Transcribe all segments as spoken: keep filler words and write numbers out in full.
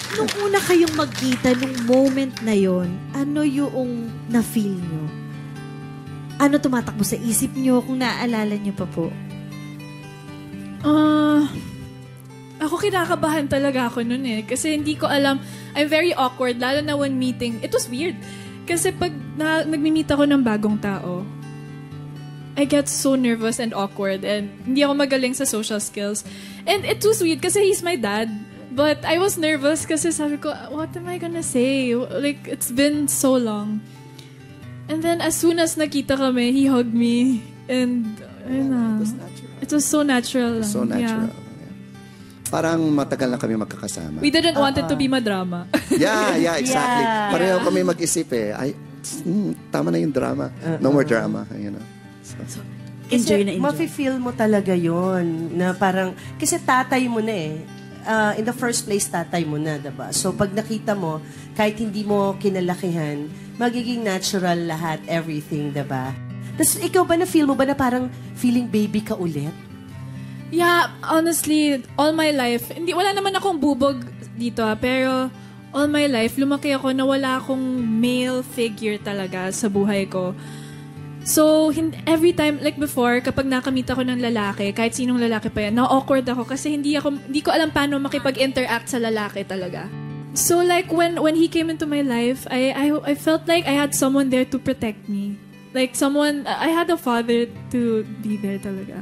Nung una kayong magkita, nung moment na yon, ano yung na-feel nyo? Ano tumatakbo sa isip nyo kung naaalala nyo pa po? Ah... Uh, ako kinakabahan talaga ako nun eh. Kasi hindi ko alam. I'm very awkward. Lalo na when meeting. It was weird. Kasi pag na, nagmi-meet ako ng bagong tao, I get so nervous and awkward. And hindi ako magaling sa social skills. And it was weird kasi he's my dad. But I was nervous kasi sabi ko, what am I gonna say? Like, it's been so long. And then as soon as nakita kami, he hugged me. And, ayun na. It was so natural. So natural. Yeah. Parang matagal na kami magkakasama. We didn't want uh-uh. it to be madrama. Yeah, yeah, exactly. Yeah. Pareho Yeah. kami mag-isip eh. Ay, mm, tama na yung drama. Uh-uh. No more drama. You know? So, so, enjoy kasi na enjoy. mafe-feel mo talaga yon na parang, kasi tatay mo na eh. Uh, in the first place, tatay mo na, diba? So, pag nakita mo, kahit hindi mo kinalakihan, magiging natural lahat, everything, diba? Tapos, ikaw ba na-feel mo ba na parang feeling baby ka ulit? Yeah, honestly, all my life, hindi, wala naman akong bubog dito, ah, pero all my life, lumaki ako na wala akong male figure talaga sa buhay ko. So, every time, like before, kapag nakamit ako ng lalaki, kahit sinong lalaki pa yan, na-awkward ako kasi hindi ako, hindi ko alam paano makipag-interact sa lalaki talaga. So, like, when when he came into my life, I, I, I felt like I had someone there to protect me. Like, someone, I had a father to be there talaga.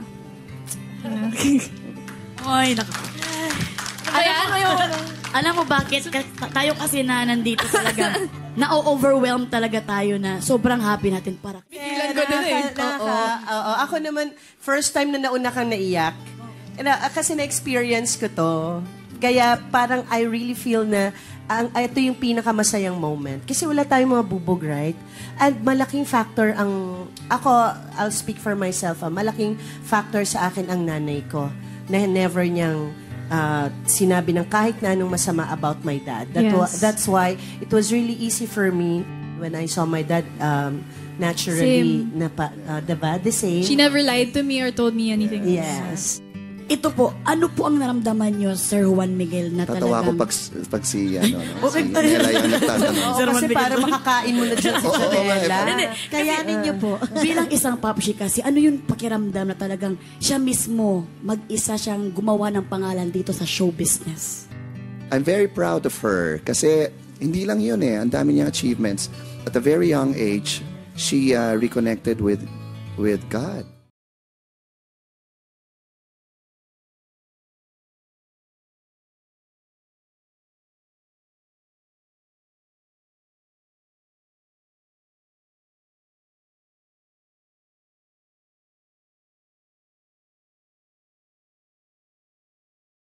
Ay, naku. Alam mo yung, alam mo bakit? Tayo kasi na nandito talaga, na-overwhelm talaga tayo na sobrang happy natin para. Pigilan ko din eh. Oo. Oo. Ako naman, first time na nauna kang naiyak, na, kasi na-experience ko to. Kaya parang I really feel na ang, ito yung pinakamasayang moment. Kasi wala tayong mga bubog, right? And malaking factor ang, ako, I'll speak for myself, ah, malaking factor sa akin ang nanay ko na never niyang uh, sinabi ng kahit na anong masama about my dad. That yes. wa, that's why it was really easy for me when I saw my dad um, naturally, na pa, uh, diba? The same. She never lied to me or told me anything. Yes. Ito po, ano po ang naramdaman nyo, Sir Juan Miguel, na tatawa talagang... ko pag, pag si, ano, no, si Nela yung nagtatanong. Oo, kasi para makakain mo na dyan si Janela. Kayanin niyo po. Bilang isang papshi kasi, ano yung pakiramdam na talagang siya mismo, mag-isa siyang gumawa ng pangalan dito sa show business? I'm very proud of her kasi hindi lang yun eh. Ang dami niyang achievements. At a very young age, she uh, reconnected with with God.